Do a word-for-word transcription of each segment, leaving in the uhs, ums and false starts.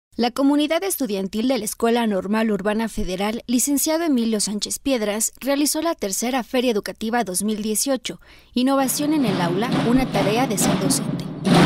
La comunidad estudiantil de la Escuela Normal Urbana Federal, licenciado Emilio Sánchez Piedras, realizó la tercera Feria Educativa dos mil dieciocho, Innovación en el Aula, una tarea de ser docente.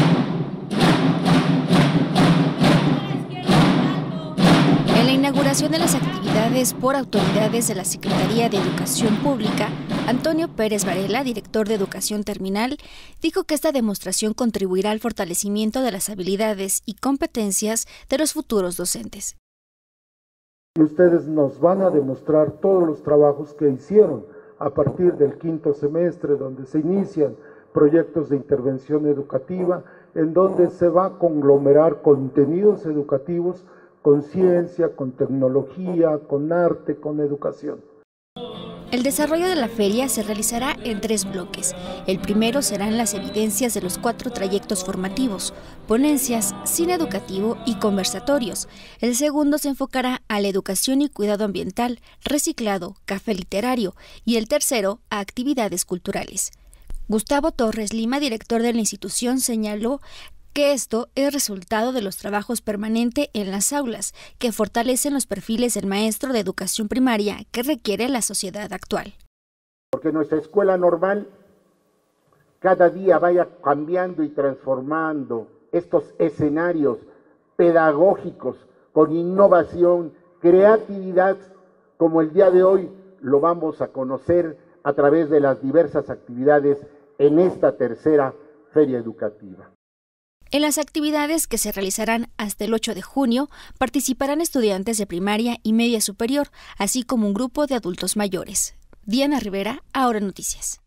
En la inauguración de las actividades por autoridades de la Secretaría de Educación Pública, Antonio Pérez Varela, director de Educación Terminal, dijo que esta demostración contribuirá al fortalecimiento de las habilidades y competencias de los futuros docentes. Ustedes nos van a demostrar todos los trabajos que hicieron a partir del quinto semestre, donde se inician proyectos de intervención educativa, en donde se va a conglomerar contenidos educativos con ciencia, con tecnología, con arte, con educación. El desarrollo de la feria se realizará en tres bloques. El primero serán las evidencias de los cuatro trayectos formativos, ponencias, cine educativo y conversatorios. El segundo se enfocará a la educación y cuidado ambiental, reciclado, café literario, y el tercero a actividades culturales. Gustavo Torres Lima, director de la institución, señaló que esto es resultado de los trabajos permanentes en las aulas, que fortalecen los perfiles del maestro de educación primaria que requiere la sociedad actual. Porque nuestra escuela normal cada día vaya cambiando y transformando estos escenarios pedagógicos con innovación, creatividad, como el día de hoy lo vamos a conocer a través de las diversas actividades en esta tercera feria educativa. En las actividades que se realizarán hasta el ocho de junio, participarán estudiantes de primaria y media superior, así como un grupo de adultos mayores. Diana Rivera, Ahora Noticias.